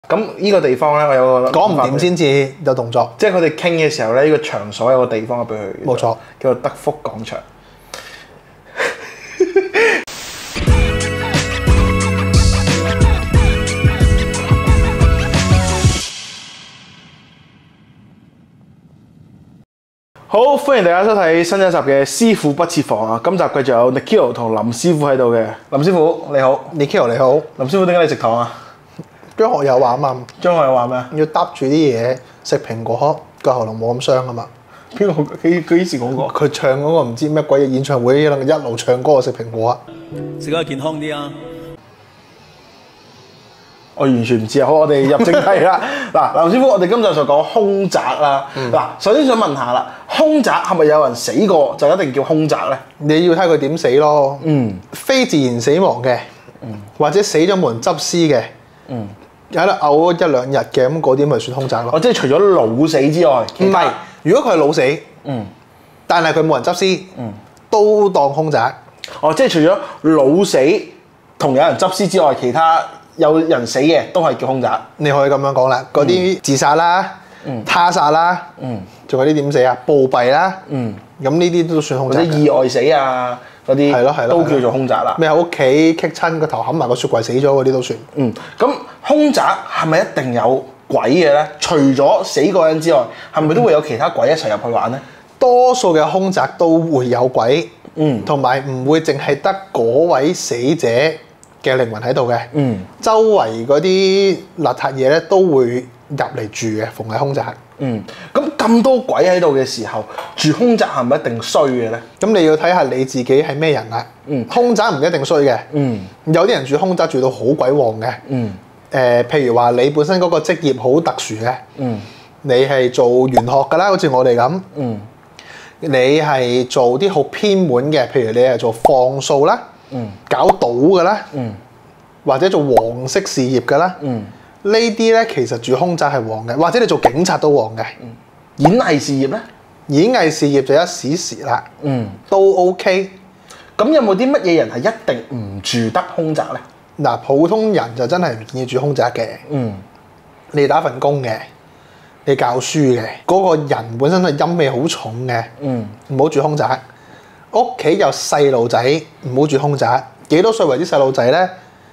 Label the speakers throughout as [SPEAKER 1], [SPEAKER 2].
[SPEAKER 1] 咁呢個地方咧，我有個
[SPEAKER 2] 講唔掂先至有動作。
[SPEAKER 1] 即係佢哋傾嘅時候咧，呢、呢個場所有個地方俾佢，
[SPEAKER 2] 冇錯，
[SPEAKER 1] 叫做德福廣場。好，歡迎大家收睇新一集嘅師傅不設防啊！今集繼續有 Nikhil 同林師傅喺度嘅。林師傅你好
[SPEAKER 2] Nikhil 你好，
[SPEAKER 1] 林師傅點解你食糖啊？
[SPEAKER 2] 張學友話啊嘛，
[SPEAKER 1] 張學友話咩啊？
[SPEAKER 2] 要搭住啲嘢食蘋果，個喉嚨冇咁傷啊嘛。
[SPEAKER 1] 邊個？佢幾時講過？
[SPEAKER 2] 佢唱嗰個唔知咩鬼嘢演唱會，一路唱歌食蘋果啊！
[SPEAKER 3] 食得健康啲啊！
[SPEAKER 1] 我完全唔知啊！好，我哋入正題啦。嗱，林師傅，我哋今集就講凶宅啦。嗱、首先想問下啦，凶宅係咪有人死過就一定叫凶宅咧？
[SPEAKER 2] 你要睇佢點死咯。非自然死亡嘅，或者死咗冇人執屍嘅，喺度嘔一兩日嘅，咁嗰啲咪算凶宅咯。
[SPEAKER 1] 即係除咗老死之外，
[SPEAKER 2] 唔係，如果佢係老死，但係佢冇人執屍，都當凶宅。
[SPEAKER 1] 即係除咗老死同有人執屍之外，其他有人死嘅都係叫凶宅。
[SPEAKER 2] 你可以咁樣講啦，嗰啲自殺啦、他殺啦，仲有啲點死啊？暴斃啦，咁呢啲都算凶宅。
[SPEAKER 1] 或者意外死啊嗰啲，
[SPEAKER 2] 係咯
[SPEAKER 1] 都叫做凶宅啦。
[SPEAKER 2] 咩喺屋企棘親個頭冚埋個雪櫃死咗嗰啲都算。
[SPEAKER 1] 咁凶宅係咪一定有鬼嘅咧？除咗死個人之外，係咪都會有其他鬼一齊入去玩咧？
[SPEAKER 2] 多數嘅凶宅都會有鬼，同埋唔會淨係得嗰位死者嘅靈魂喺度嘅，周圍嗰啲邋遢嘢咧都會入嚟住嘅，逢係凶宅。
[SPEAKER 1] 咁多鬼喺度嘅時候，住凶宅係咪一定衰嘅咧？
[SPEAKER 2] 咁你要睇下你自己係咩人啦。凶宅唔一定衰嘅，有啲人住凶宅住到好鬼旺嘅。譬如話你本身嗰個職業好特殊嘅，你係做玄學㗎啦，好似我哋咁。你係做啲好偏門嘅，譬如你係做放數啦。搞賭嘅啦，或者做黃色事業嘅啦，呢啲咧其實住凶宅係旺嘅，或者你做警察都旺嘅。
[SPEAKER 1] 演藝事業咧，
[SPEAKER 2] 演藝事業就一時時啦，都 OK。
[SPEAKER 1] 咁有冇啲乜嘢人係一定唔住得凶宅咧？
[SPEAKER 2] 嗱，普通人就真係唔建議住凶宅嘅。你打份工嘅，你教書嘅，嗰個人本身係陰味好重嘅，唔好住凶宅。屋企有細路仔，唔好住凶宅。幾多歲為之細路仔咧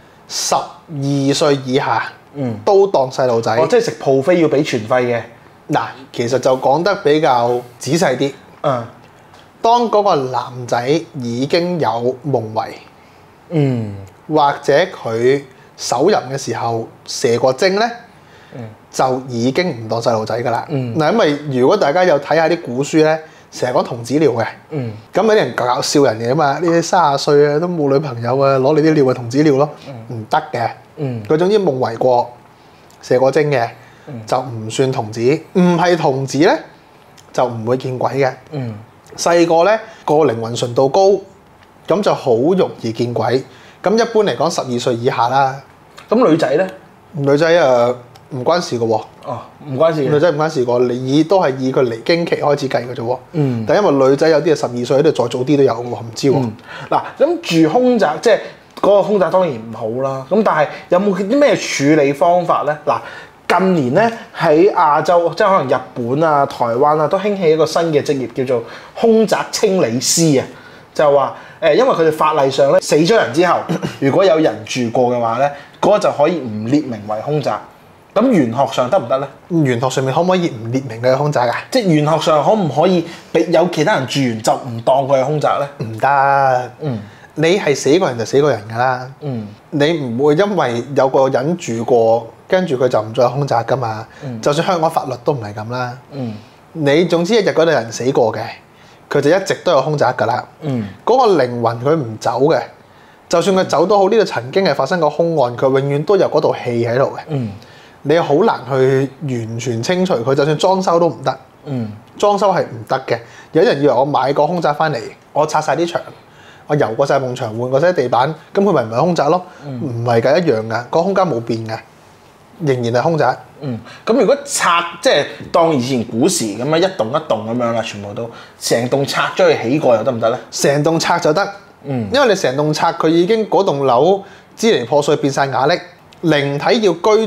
[SPEAKER 2] ？12歲以下，都當細路仔。
[SPEAKER 1] 即係食 buffet要俾全費嘅。
[SPEAKER 2] 嗱，其實就講得比較仔細啲。當嗰個男仔已經有夢遺，或者佢手淫嘅時候射過精咧，就已經唔當細路仔㗎啦。嗱，因為如果大家有睇下啲古書咧，成日講童子尿嘅，咁有啲人搞笑人嘅嘛，呢啲30歲啊都冇女朋友啊，攞你啲尿係童子尿咯，唔得嘅。佢總之夢遺過、射過精嘅，就唔算童子。唔係童子咧，就唔會見鬼嘅。細個咧個靈魂純度高，咁就好容易見鬼。咁一般嚟講12歲以下啦。
[SPEAKER 1] 咁女仔咧？
[SPEAKER 2] 女仔唔關事嘅喎。
[SPEAKER 1] 唔關事。
[SPEAKER 2] 女仔唔關事個，你都係以佢離經期開始計嘅啫喎。但因為女仔有啲係12歲，有啲再早啲都有嘅喎，唔知喎。
[SPEAKER 1] 嗱，咁住凶宅即係嗰個凶宅當然唔好啦。咁但係有冇啲咩處理方法咧？嗱，近年咧喺亞洲，即係可能日本啊、台灣啊，都興起一個新嘅職業叫做凶宅清理師啊。就係話因為佢哋法例上咧死咗人之後，如果有人住過嘅話咧，嗰個就可以唔列明為凶宅。咁玄學上得唔得咧？
[SPEAKER 2] 玄學上面可唔可以唔列明佢係凶宅啊？
[SPEAKER 1] 即係玄學上可唔可以俾有其他人住完就唔當佢係凶宅咧？
[SPEAKER 2] 唔得。你係死個人就死個人㗎啦。你唔會因為有個人住過，跟住佢就唔再係凶宅㗎嘛。就算香港法律都唔係咁啦。你總之一日嗰度人死過嘅，佢就一直都有凶宅㗎啦。嗰個靈魂佢唔走嘅，就算佢走都好，呢度曾經係發生過兇案，佢永遠都有嗰道氣喺度嘅。你好難去完全清除佢，就算裝修都唔得。裝修係唔得嘅。有人以為我買個凶宅翻嚟，我拆晒啲牆，我油過晒埲牆，換過晒地板，咁佢咪唔係凶宅咯？唔係㗎，一樣㗎，個空間冇變㗎，仍然係凶宅。
[SPEAKER 1] 咁如果拆即係當以前古時咁樣一棟一棟咁樣啦，全部都成棟拆咗去起過又得唔得咧？
[SPEAKER 2] 成棟拆就得，因為你成棟拆佢已經嗰棟樓支離破碎變晒瓦礫，靈體要居住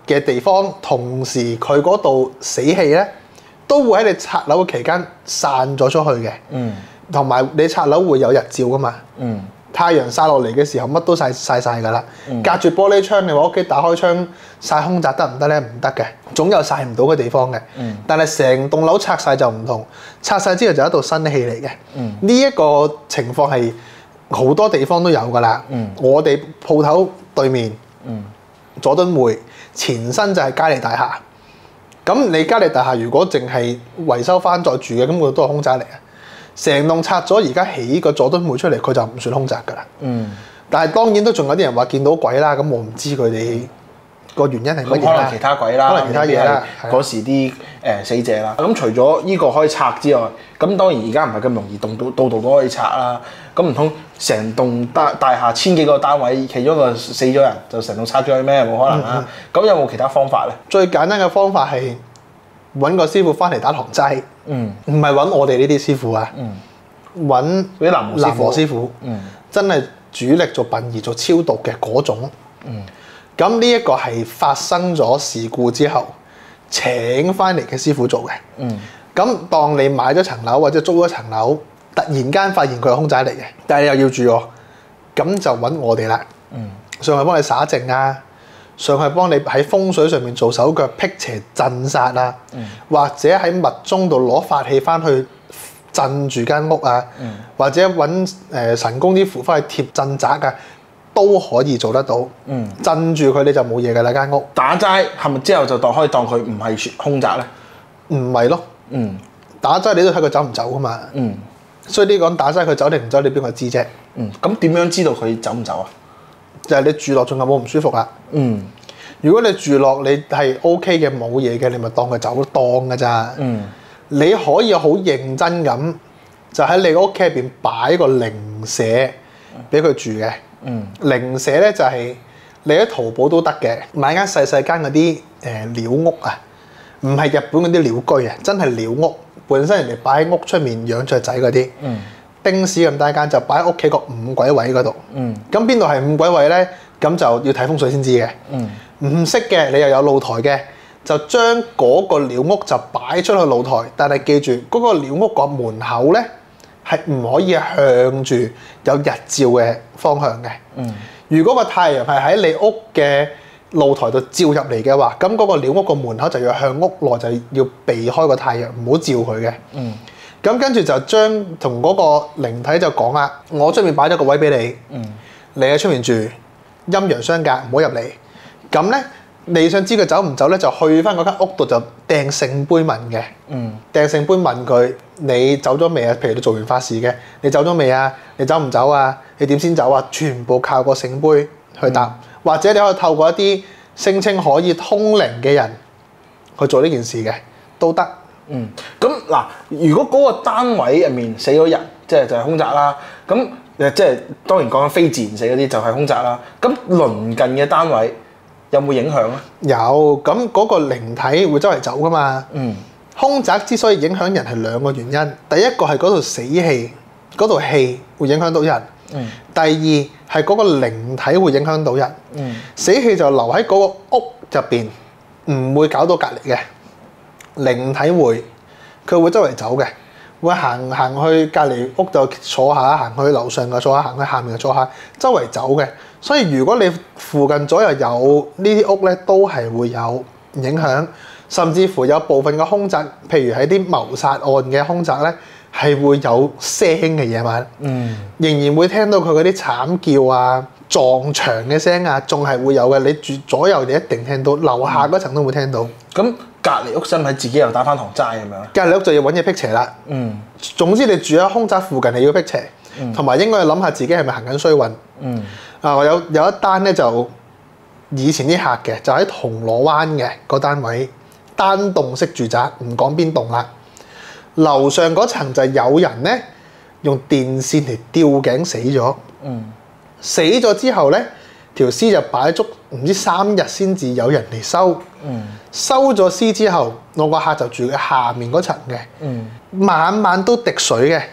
[SPEAKER 2] 嘅地方，同時佢嗰度死氣咧，都會喺你拆樓嘅期間散咗出去嘅。同埋你拆樓會有日照噶嘛。太陽曬落嚟嘅時候，乜都曬㗎啦。隔住玻璃窗，你話屋企打開窗曬空宅得唔得咧？唔得嘅，總有曬唔到嘅地方嘅。但係成棟樓拆晒就唔同，拆晒之後就一道新氣嚟嘅。呢一個情況係好多地方都有㗎啦。我哋鋪頭對面，佐敦匯前身就係嘉利大廈。咁你嘉利大廈如果淨係維修翻再住嘅，咁佢都係空宅嚟嘅。成棟拆咗，而家起個佐敦匯出嚟，佢就唔算空宅㗎啦。但係當然都仲有啲人話見到鬼啦，咁我唔知佢哋個原因係乜嘢啦。
[SPEAKER 1] 可能其他鬼啦，
[SPEAKER 2] 可能其他嘢啦。
[SPEAKER 1] 嗰時啲死者啦。咁除咗呢個可以拆之外，咁當然而家唔係咁容易度都可以拆啦。咁唔通成棟大廈千幾個單位，其中一個死咗人，就成棟拆咗去咩？冇可能啦。咁有冇其他方法咧？
[SPEAKER 2] 最簡單嘅方法係揾個師傅翻嚟打堂齋。唔係揾我哋呢啲師傅啊，揾
[SPEAKER 1] 啲南和師傅，
[SPEAKER 2] 真係主力做殯儀做超度嘅嗰種。咁呢一個係發生咗事故之後請翻嚟嘅師傅做嘅。咁當你買咗層樓或者租咗層樓，突然間發現佢係空宅嚟嘅，但係你又要住喎，咁就揾我哋啦。上去幫你灑淨啊，上去幫你喺風水上面做手腳辟邪鎮煞啊，或者喺密宗度攞法器翻去鎮住間屋啊，或者揾神功啲符翻去貼鎮宅啊，都可以做得到。鎮住佢你就冇嘢㗎啦間屋。
[SPEAKER 1] 打齋係咪之後就可以當佢唔係空宅咧？
[SPEAKER 2] 唔係咯。打齋你都睇佢走唔走㗎嘛。所以呢講打齋佢走定唔走，你邊個知啫？
[SPEAKER 1] 咁點樣知道佢走唔走啊？
[SPEAKER 2] 就係你住落仲有冇唔舒服啦。如果你住落你係 OK 嘅冇嘢嘅，你咪當佢走當㗎咋。你可以好認真咁就喺你屋企入邊擺個靈舍俾佢住嘅。靈舍咧就係你喺淘寶都得嘅，買間細細間嗰啲寮屋啊，唔係日本嗰啲寮居啊，真係寮屋，本身人哋擺喺屋出面養雀仔嗰啲。丁屎咁大間就擺喺屋企個五鬼位嗰度。咁邊度係五鬼位咧？咁就要睇風水先知嘅。唔識嘅你又有露台嘅，就將嗰個寮屋就擺出去露台，但係記住嗰個寮屋個門口咧係唔可以向住有日照嘅方向嘅。如果個太陽係喺你屋嘅露台度照入嚟嘅話，咁嗰個寮屋個門口就要向屋內，就要避開個太陽，唔好照佢嘅。咁跟住就將同嗰個靈體就講啦，我出面擺咗個位俾你，你喺出面住，陰陽相隔，唔好入嚟。咁咧，你想知佢走唔走咧，就去翻嗰間屋度就掟聖杯問嘅。掟聖杯問佢：你走咗未啊？譬如你做完法事嘅，你走咗未啊？你走唔走啊？你點先走啊？全部靠個聖杯去答，或者你可以透過一啲聲稱可以通靈嘅人去做呢件事嘅，都得。
[SPEAKER 1] 咁嗱，如果嗰個單位入面死咗人，就係空宅啦。咁即係當然講緊非自然死嗰啲就係空宅啦。咁鄰近嘅單位有冇影響咧？
[SPEAKER 2] 有，咁嗰個靈體會周圍走噶嘛。空宅之所以影響人係兩個原因，第一個係嗰度死氣，嗰度氣會影響到人。第二係嗰個靈體會影響到人。死氣就留喺嗰個屋入邊，唔會搞到隔離嘅。靈體佢會周圍走嘅，會行去隔離屋就坐下，行去樓上就坐下，行去下面就坐下，周圍走嘅。所以如果你附近左右有呢啲屋咧，都係會有影響，甚至乎有部分嘅空宅，譬如喺啲謀殺案嘅空宅咧，係會有聲嘅夜晚，仍然會聽到佢嗰啲慘叫啊、撞牆嘅聲啊，仲係會有嘅。你住左右你一定聽到，樓下嗰層都會聽到。
[SPEAKER 1] 咁隔離屋使唔使自己又打翻堂齋咁樣？隔
[SPEAKER 2] 離屋就要揾嘢辟邪啦。總之你住喺空宅附近，你要辟邪，同埋應該要諗下自己係咪行緊衰運。我有一單咧，就以前啲客嘅，就喺銅鑼灣嘅個單位，單棟式住宅，唔講邊棟啦。樓上嗰層就有人咧用電線嚟吊頸死咗。死咗之後咧，條屍就擺足唔知3日先至有人嚟收。收咗屍之後，我個客就住喺下面嗰層嘅，晚晚都滴水嘅，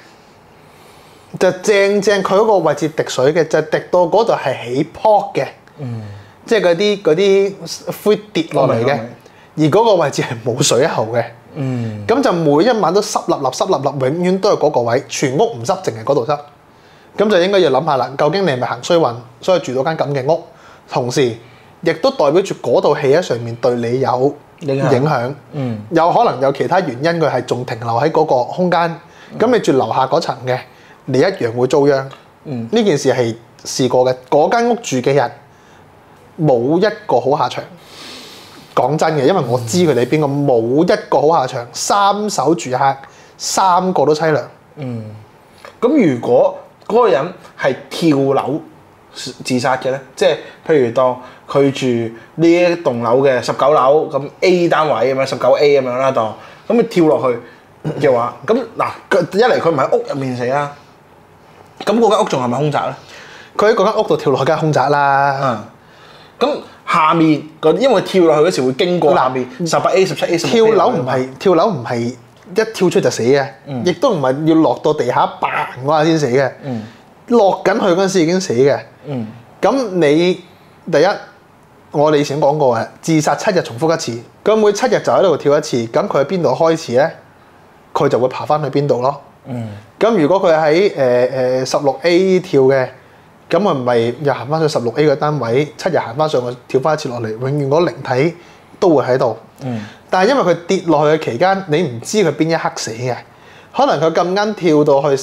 [SPEAKER 2] 就正佢嗰個位置滴水嘅，就滴到嗰度係起泡嘅。 即係嗰啲灰跌落嚟嘅，而嗰個位置係冇水喉嘅。咁就每一晚都濕立立濕立立，永遠都係嗰個位，全屋唔濕，淨係嗰度濕。咁就應該要諗下啦，究竟你係咪行衰運，所以住到間咁嘅屋，同時亦都代表住嗰度氣喺上面對你有影響。有可能有其他原因，佢係仲停留喺嗰個空間。咁你住樓下嗰層嘅，你一樣會遭殃。呢件事係試過嘅，嗰間屋住嘅人冇一個好下場。講真嘅，因為我知佢哋邊個冇一個好下場，3手住客3個都凄涼。
[SPEAKER 1] 咁如果嗰個人係跳樓自殺嘅咧，即係譬如當佢住呢一棟樓嘅19樓咁 A 單位咁樣19A 咁樣啦，當咁佢跳落去嘅話，咁嗱一嚟佢唔喺屋入面死啦，咁嗰間屋仲係咪空宅咧？
[SPEAKER 2] 佢喺嗰間屋度跳落去，梗係空宅啦。
[SPEAKER 1] 咁下面因為跳落去嗰時會經過下面18A、17A、
[SPEAKER 2] 跳樓唔係一跳出就死嘅，亦都唔係要落到地下嘭嗰下先死嘅。落緊去嗰陣時已經死嘅。咁你第一，我哋以前講過嘅，自殺7日重複一次，咁每7日就喺度跳一次，咁佢喺邊度開始咧？佢就會爬翻去邊度咯。咁如果佢喺16A 跳嘅，咁佢唔係又行翻去16A 嘅單位，7日行翻上去跳翻一次落嚟，永遠嗰靈體都會喺度。但係因為佢跌落去嘅期間，你唔知佢邊一刻死嘅，可能佢咁啱跳到去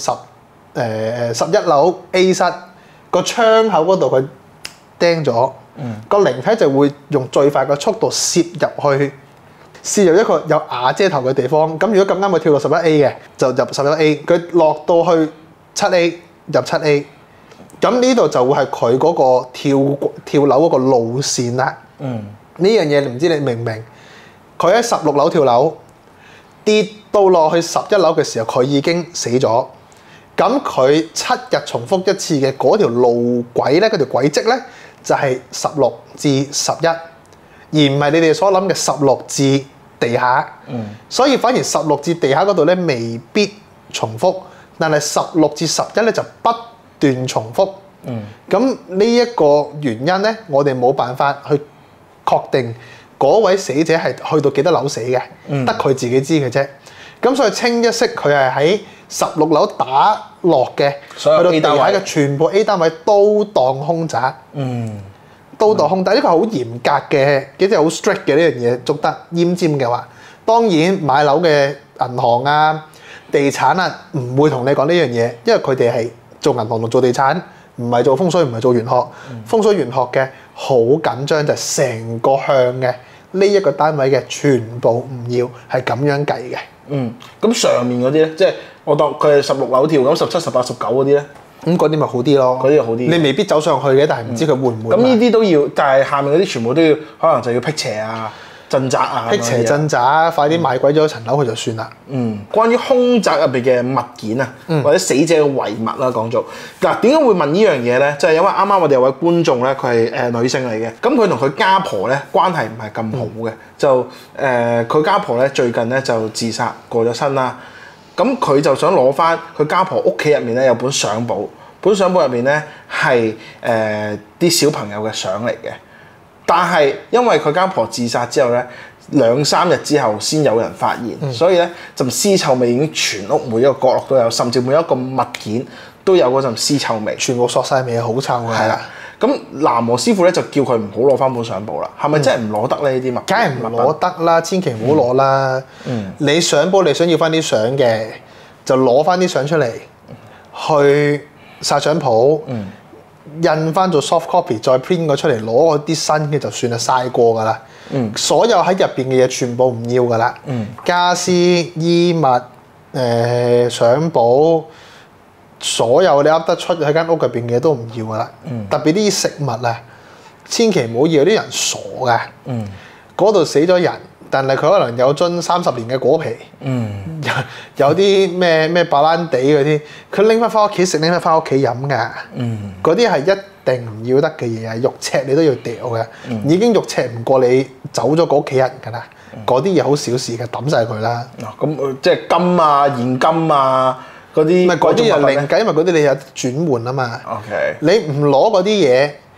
[SPEAKER 2] 11樓 A 室個窗口嗰度，佢釘咗，個靈體就會用最快嘅速度攝入一個有瓦遮頭嘅地方。咁如果咁啱佢跳到11A 嘅，就入11A；佢落到去7A入7A。咁呢度就會係佢嗰個跳樓嗰個路線啦。呢樣嘢唔知你明唔明？佢喺16樓跳樓，跌到落去11樓嘅時候，佢已經死咗。咁佢7日重複一次嘅嗰條路軌咧，嗰條軌跡咧，就係16至11，而唔係你哋所諗嘅16至地下。所以反而16至地下嗰度咧未必重複，但係16至11咧就不斷重複。咁呢一個原因咧，我哋冇辦法去確定嗰位死者係去到幾多樓死嘅，得佢自己知嘅啫。咁所以清一色佢係喺16樓打落嘅，去到地下嘅全部 A 單位都當空宅。都當空宅，呢個係好嚴格嘅，幾隻好 strict 嘅呢樣嘢，捉得奄尖嘅話，當然買樓嘅銀行啊、地產啊，唔會同你講呢樣嘢，因為佢哋係做銀行同做地產，唔係做風水，唔係做玄學。風水玄學嘅好緊張，就係成個向嘅呢一個單位嘅全部唔要，係咁樣計嘅。
[SPEAKER 1] 咁上面嗰啲咧，即係我當佢係16樓跳，咁17、18、19嗰啲咧，
[SPEAKER 2] 咁嗰啲咪好啲咯。
[SPEAKER 1] 嗰啲好啲。你
[SPEAKER 2] 未必走上去嘅，但係唔知佢會唔會。
[SPEAKER 1] 咁呢啲都要，但係下面嗰啲全部都要，可能就要辟邪啊、鎮宅啊。
[SPEAKER 2] 辟邪鎮宅，快啲賣鬼咗層樓佢就算啦。
[SPEAKER 1] 關於空宅入邊嘅物件啊，或者死者嘅遺物啦，講咗嗱，點解會問呢樣嘢咧？就係因為啱啱我哋有位觀眾咧，佢係女性嚟嘅，咁佢同佢家婆咧關係唔係咁好嘅，就佢家婆咧最近咧就自殺過咗身啦。咁佢就想攞翻佢家婆屋企入面咧有本相簿，本相簿入面咧係啲小朋友嘅相嚟嘅，但係因為佢家婆自殺之後咧2-3日之後先有人發現，所以咧陣屍臭味已經全屋每一個角落都有，甚至每一個物件都有嗰陣屍臭味，
[SPEAKER 2] 全部索晒味，好臭嘅。
[SPEAKER 1] 係啦，咁南和師傅咧就叫佢唔好攞翻本相簿啦，係咪真係唔攞得咧？呢啲物
[SPEAKER 2] 梗係唔攞得啦，千祈唔好攞啦。你相簿你想要翻啲相嘅，就攞翻啲相出嚟，去晒相鋪，印翻做 soft copy，再 print 個出嚟，攞嗰啲新嘅就算係晒過㗎啦。所有喺入邊嘅嘢全部唔要㗎啦。家私、衣物、相簿，所有你噏得出喺間屋入邊嘅嘢都唔要㗎啦。特別啲食物啊，千祈唔好要，啲人傻㗎。嗰度死咗人，但係佢可能有樽30年嘅果皮，有啲咩白蘭地嗰啲，佢拎翻屋企食，拎翻屋企飲㗎。嗰啲係一定唔要得嘅嘢啊！肉赤你都要掉嘅，已經肉赤唔過你走咗嗰屋企人㗎啦。嗰啲嘢好小事嘅，抌晒佢啦。
[SPEAKER 1] 咁即係金啊、現金啊嗰啲，
[SPEAKER 2] 唔係嗰啲又另計，因為嗰啲你有轉換啊嘛。
[SPEAKER 1] OK，
[SPEAKER 2] 你唔攞嗰啲嘢，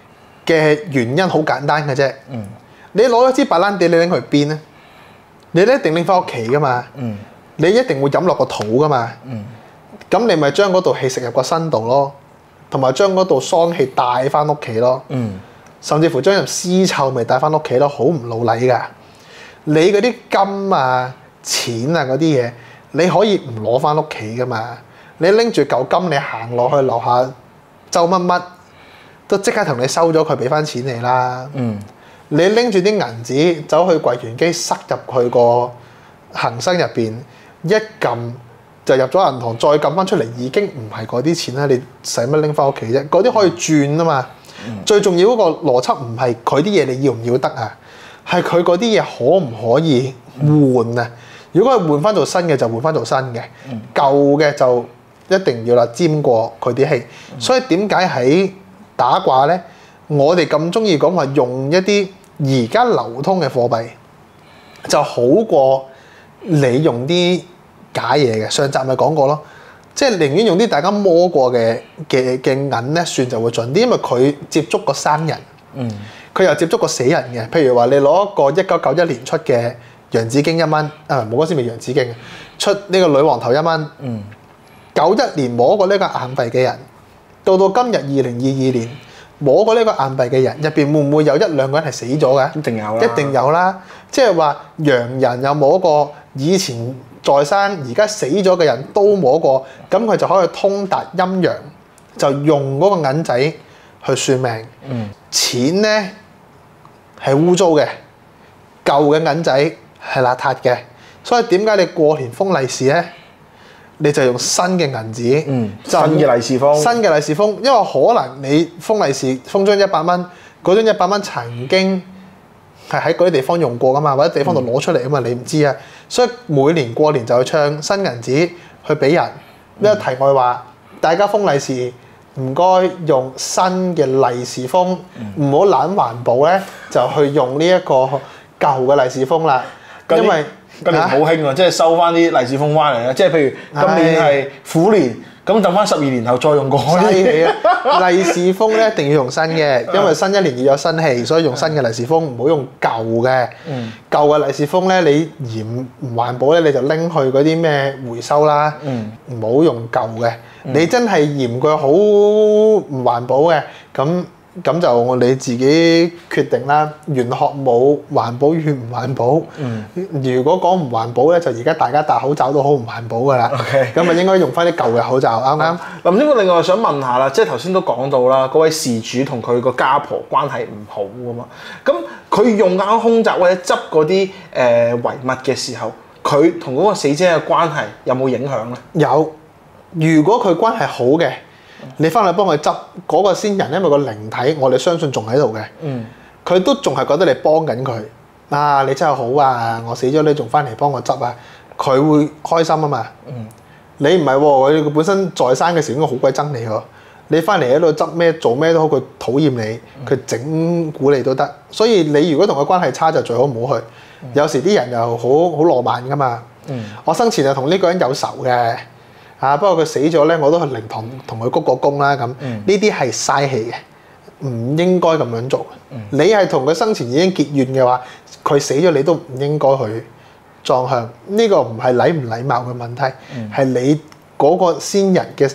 [SPEAKER 2] 嘅原因好簡單嘅啫。你攞一支白蘭地，你拎去邊咧？你一定拎翻屋企噶嘛。你一定會飲落個肚噶嘛。咁你咪將嗰度氣食入個身度咯，同埋將嗰度喪氣帶翻屋企咯。甚至乎將入屍臭味帶翻屋企咯，好唔老禮㗎。你嗰啲金啊、錢啊嗰啲嘢，你可以唔攞翻屋企噶嘛？你拎住嚿金，你行落去樓下周乜乜，都即刻同你收咗佢，俾翻錢你啦。你拎住啲銀紙走去櫃員機塞入去個恒生入邊，一撳就入咗銀行，再撳翻出嚟已經唔係嗰啲錢啦。你使乜拎翻屋企啫？嗰啲可以轉啊嘛。最重要嗰個邏輯唔係佢啲嘢你要唔要得啊，係佢嗰啲嘢可唔可以換啊？如果係換翻做新嘅就換翻做新嘅，舊嘅就一定要啦，沾過佢啲氣。所以點解喺打卦咧，我哋咁中意講話用一啲而家流通嘅貨幣，就好過你用啲假嘢嘅。上集咪講過咯，即係寧願用啲大家摸過嘅銀咧，算就會準啲，因為佢接觸過生人，佢又接觸過死人嘅。譬如話你攞一個1991年出嘅洋紫荊1蚊，冇嗰時未洋紫荊，出呢個女王頭1蚊。91年摸過呢個硬幣嘅人，到今日2022年摸過呢個硬幣嘅人，入邊會唔會有1-2個人係死咗嘅？
[SPEAKER 1] 一定有啦，
[SPEAKER 2] 一定有啦。即係話洋人有摸過，以前在生而家死咗嘅人都摸過，咁佢就可以通達陰陽，就用嗰個銀仔去算命。錢咧係污糟嘅，舊嘅銀仔係邋遢嘅，所以點解你過年封利是咧？你就用新嘅銀紙，
[SPEAKER 1] 新嘅利是封，
[SPEAKER 2] 新嘅利是封，因為可能你封利是封張100蚊，嗰張100蚊曾經係喺嗰啲地方用過噶嘛，或者地方度攞出嚟啊嘛，你唔知啊。所以每年過年就去唱新銀紙去俾人。呢個題外話，大家封利是唔該用新嘅利是封，唔好懶環保咧，就去用呢一個舊嘅利是封啦，因為
[SPEAKER 1] 今年好興喎，即係收翻啲利是封翻嚟啦。即係譬如今年係虎年，咁等翻12年後再用過。
[SPEAKER 2] 犀利啊！利是封咧一定要用新嘅，因為新一年要有新氣，所以用新嘅利是封，唔好用舊嘅。舊嘅利是封咧，你嫌唔環保咧，你就拎去嗰啲咩回收啦。唔好用舊嘅。你真係嫌佢好唔環保嘅，咁就你自己決定啦。玄學冇環保與唔環保。如果講唔環保咧，就而家大家戴口罩都好唔環保㗎啦。咁啊應該用翻啲舊嘅口罩，啱唔啱？
[SPEAKER 1] 林師傅，另外想問下啦，即係頭先都講到啦，嗰位事主同佢個家婆關係唔好㗎嘛。咁佢用啱空襲或者執嗰啲遺物嘅時候，佢同嗰個死者嘅關係有冇影響咧？
[SPEAKER 2] 有。如果佢關係好嘅，你翻去幫佢執嗰個先人，因為個靈體我哋相信仲喺度嘅，佢都仲係覺得你幫緊佢。啊，你真係好啊！我死咗你仲翻嚟幫我執啊，佢會開心啊嘛。你唔係喎，佢本身在生嘅時候應該好鬼憎你喎。你翻嚟喺度執咩做咩都好，佢討厭你，佢整蠱你都得。所以你如果同佢關係差就最好唔好去。有時啲人又好浪漫噶嘛。我生前就同呢個人有仇嘅。不過佢死咗咧，我都去靈堂同佢鞠個躬啦。咁呢啲係嘥氣嘅，唔應該咁樣做。你係同佢生前已經結怨嘅話，佢死咗你都唔應該去葬香。呢個唔係禮唔禮貌嘅問題，係你嗰個先人嘅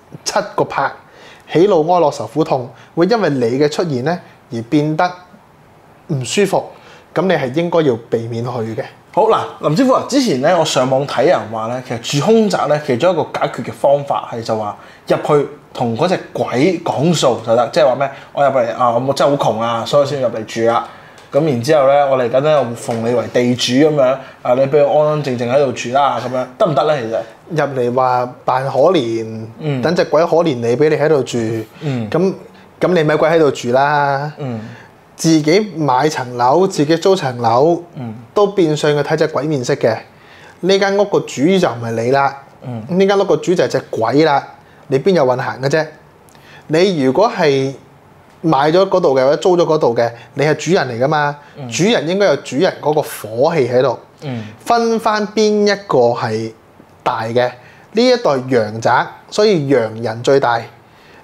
[SPEAKER 2] 7個拍，喜怒哀樂愁苦痛，會因為你嘅出現咧而變得唔舒服。咁你係應該要避免去嘅。
[SPEAKER 1] 好嗱，林師傅啊，之前咧我上網睇人話咧，其實住凶宅咧，其中一個解決嘅方法係就話入去同嗰隻鬼講數就得，即係話咩？我入嚟啊，我真係好窮啊，所以先入嚟住啦。咁然之後咧，我嚟緊咧，我奉你為地主咁樣啊，你俾我安安靜靜喺度住啦，咁樣得唔得咧？其實入
[SPEAKER 2] 嚟話扮可憐，等隻鬼可憐你，俾你喺度住，咁你咪鬼喺度住啦。自己買層樓，自己租層樓，都變相嘅睇隻鬼面色嘅。呢間屋個主就唔係你啦，呢間屋個主就係隻鬼啦。你邊有運行嘅啫？你如果係買咗嗰度嘅或者租咗嗰度嘅，你係主人嚟噶嘛？主人應該有主人嗰個火氣喺度，分翻邊一個係大嘅。呢一代陽宅，所以陽人最大。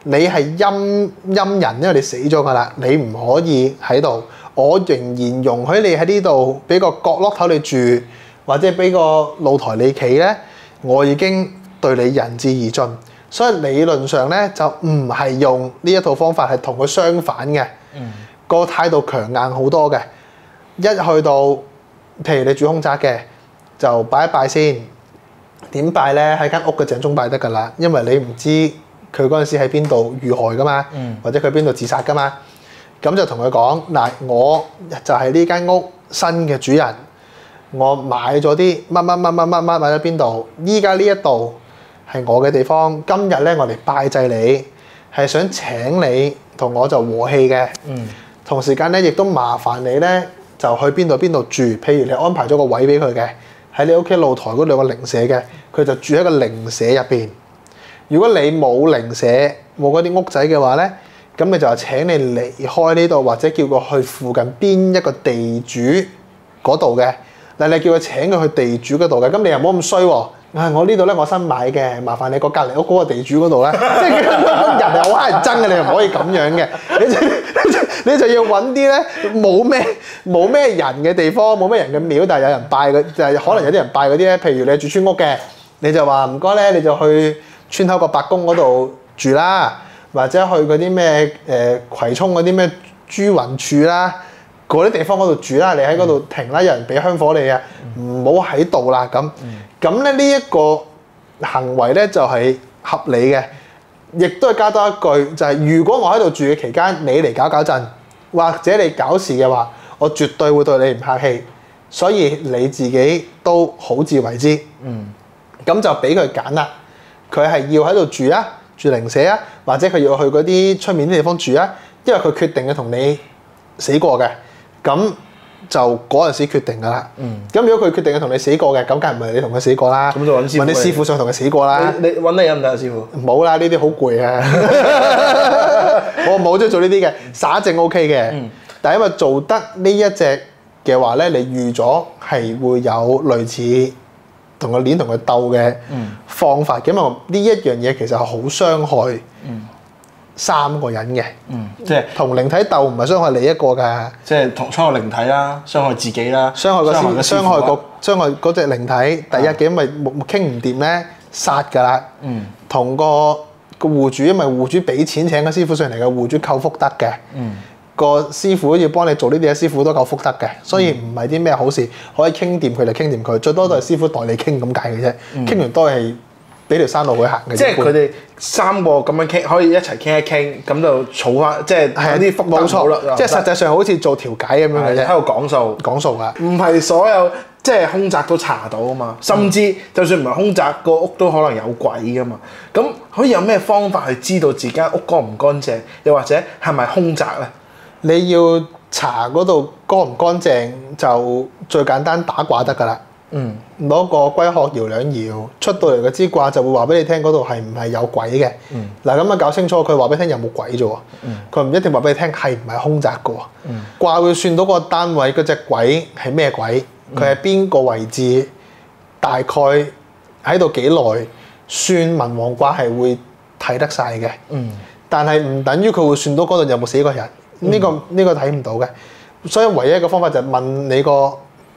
[SPEAKER 2] 你係陰人，因為你死咗㗎啦，你唔可以喺度。我仍然容許你喺呢度俾個角落頭你住，或者俾個露台你企咧，我已經對你仁至義盡。所以理論上咧就唔係用呢一套方法，係同佢相反嘅。個態度強硬好多嘅。一去到，譬如你住凶宅嘅，就拜一拜先。點拜咧？喺間屋嘅正中拜得㗎啦，因為你唔知佢嗰陣時喺邊度遇害㗎嘛，或者佢邊度自殺㗎嘛。咁就同佢講嗱，我就係呢間屋新嘅主人，我買咗啲乜買咗邊度？依家呢一度係我嘅地方。今日咧，我哋拜祭你，係想請你同我就和氣嘅。同時間咧，亦都麻煩你咧，就去邊度住。譬如你安排咗個位俾佢嘅，喺你屋企露台嗰度有個靈舍嘅，佢就住喺個靈舍入邊。如果你冇靈舍冇嗰啲屋仔嘅話咧，咁你就請你離開呢度，或者叫佢去附近邊一個地主嗰度嘅。嗱，你叫佢請佢去地主嗰度嘅，咁你又唔好咁衰喎。我呢度咧，我新買嘅，麻煩你個隔離屋嗰個地主嗰度咧，即係人係好乞人憎嘅，你又唔可以咁樣嘅。你就要揾啲咧冇咩人嘅地方，冇咩人嘅廟，但係有人拜嘅，就係可能有啲人拜嗰啲咧。譬如你住村屋嘅，你就話唔該咧，你就去村口個白宮嗰度住啦，或者去嗰啲咩葵涌嗰啲咩朱雲處啦，嗰啲地方嗰度住啦，你喺嗰度停啦，有人俾香火你啊，唔好喺度啦咁。咁咧呢一個行為咧就係合理嘅，亦都係加多一句，就係如果我喺度住嘅期間，你嚟搞震，或者你搞事嘅話，我絕對會對你唔客氣，所以你自己都好自為之。咁就俾佢揀啦，佢係要喺度住啊，住靈舍啊，或者佢要去嗰啲出面啲地方住啊，因為佢決定嘅同你死過嘅，咁就嗰陣時決定㗎啦。咁如果佢決定嘅同你死過嘅，咁梗係唔係你同佢死過啦？咁就揾師傅。問啲師傅想同佢死過啦。你揾你得唔得啊，師傅？冇啦，呢啲好攰啊！我冇中意做呢啲嘅，灑淨 OK 嘅。但係因為做得呢一隻嘅話咧，你預咗係會有類似同佢攣同佢鬥嘅方法嘅，因為呢一樣嘢其實係好傷害三個人嘅。即係同靈體鬥唔係傷害你一個㗎，即係同傷害靈體啦，傷害自己啦，傷害嗰隻靈體。第一嘅因為傾唔掂咧，殺㗎啦。同個戶主，因為戶主俾錢請個師傅上嚟嘅，戶主扣福德嘅。個師傅要幫你做呢啲嘢，師傅都夠福德嘅，所以唔係啲咩好事，可以傾掂佢就傾掂佢，最多都係師傅代你傾咁解嘅啫。傾完都係俾條山路佢行嘅。即係佢哋三個咁樣傾，可以一齊傾一傾，咁就儲翻，即係有啲福德冇錯啦。即係實際上好似做調解咁樣嘅啫，喺度講數㗎。唔係所有即係凶宅都查到啊嘛，甚至就算唔係凶宅，個屋都可能有鬼㗎嘛。咁可以有咩方法去知道自己間屋乾唔乾淨，又或者係咪凶宅咧？你要查嗰度乾唔乾淨，就最簡單打卦得㗎啦。攞個龜殼搖兩搖，出到嚟嘅支卦就會話俾你聽嗰度係唔係有鬼嘅。嗱咁啊搞清楚，佢話俾你聽有冇鬼啫喎。佢唔一定話俾你聽係唔係凶宅㗎喎。卦會算到個單位嗰隻鬼係咩鬼，佢係邊個位置，大概喺度幾耐，算文王卦係會睇得晒嘅。但係唔等於佢會算到嗰度有冇死過人。呢個睇唔到嘅，所以唯一一個方法就係問你個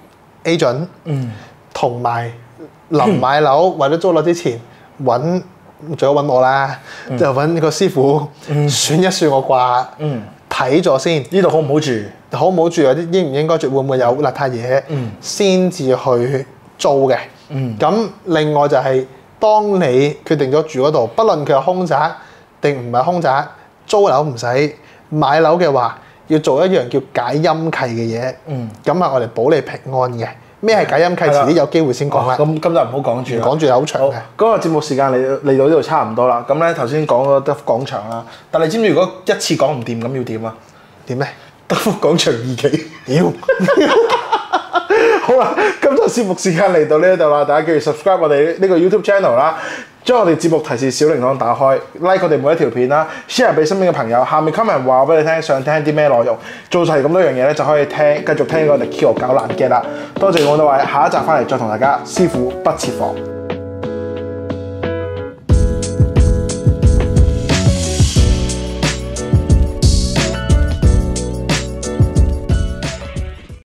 [SPEAKER 2] agent，同埋臨買樓或者租樓之前最好揾我啦，就揾個師傅算一算我卦，睇咗先。呢度好唔好住？好唔好住？有啲應唔應該住？會唔會有邋遢嘢？先至去租嘅。咁另外就係當你決定咗住嗰度，不論佢係凶宅定唔係凶宅，租樓唔使。買樓嘅話，要做一樣叫解陰契嘅嘢，咁啊我哋保你平安嘅。咩係解陰契？遲啲有機會先講啦。咁今日唔好講住，講住係好長嘅。嗰個節目時間嚟到呢度差唔多啦。咁咧頭先講咗德福廣場啦，但係你知唔知如果一次講唔掂咁要點啊？點咧？德福廣場2期。屌！好啦，今集節目時間嚟到呢度啦，大家記住 subscribe 我哋呢個 YouTube channel 啦。將我哋節目提示小鈴鐺打開 ，like 我哋每一條片啦 ，share 俾身邊嘅朋友。下面 comment 話俾你聽，想聽啲咩內容，做齊咁多樣嘢咧，就可以繼續聽我哋 Kio 搞爛 gag 啦。多謝我哋位，下一集翻嚟再同大家師傅不設防。